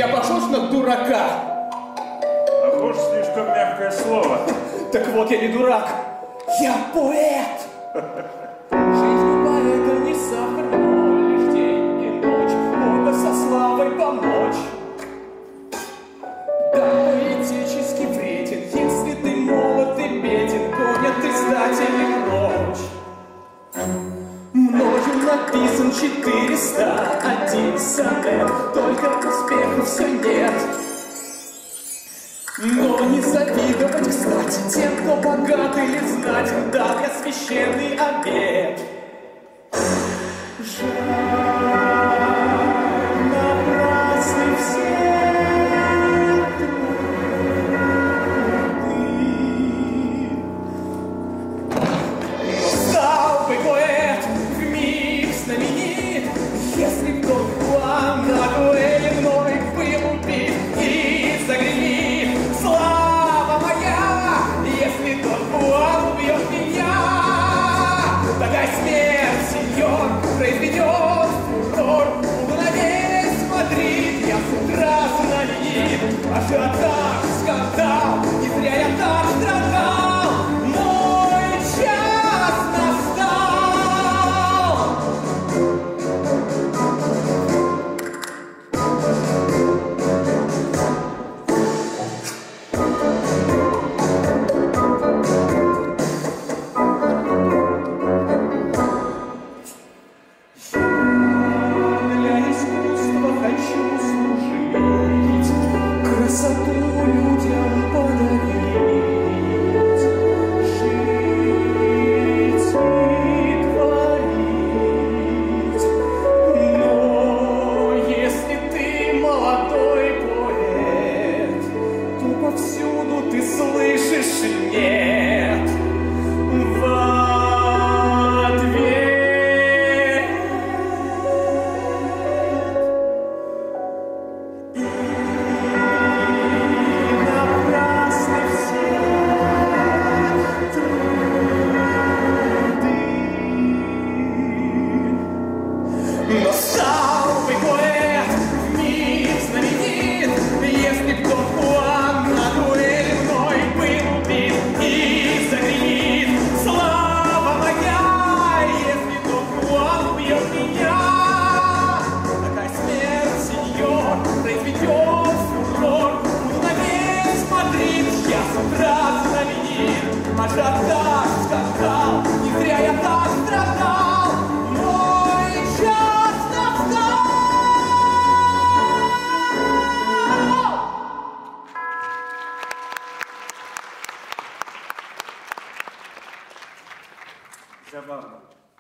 Я похож на дурака? Похож — слишком мягкое слово. Так вот, я не дурак, я поэт. Жизнь у поэта не сахар, но лишь день и ночь, оба со славой помочь. Да, поэтически вреден, если ты молод и беден, гонят ты стати и прочь. Мною написан 401 сонет, только успехов все нет. Но не завидовать, кстати, тем, кто богат или знатен, дал я священный обет. Жаль, напрасны все труды. Но стал бы поэт вмиг знаменит, если б тот план на дуэли мной был убит и загремит. Слава моя, если тот план убьет меня, тогда смерть, сеньор, произведет фурор. Буду на весь Мадрид, я с утра знаменит. Ажиотаж, скандал, не зря я так страдал. Мой час настал. Для искусства хочу служить, красоту людям подарить, жить и творить. Но если ты молодой поэт, то повсюду ты слышишь «нет» в ответ. Но стал бы поэт вмиг знаменит, если б тот план на дуэли мной был убит и загремит. Слава моя, если тот план убьет меня, такая смерть, сеньор, произведет фурор. Буду на весь Мадрид, я с утра знаменит. Ажиотаж, скандал, не зря я так страдал. Мой час настал. Забавно.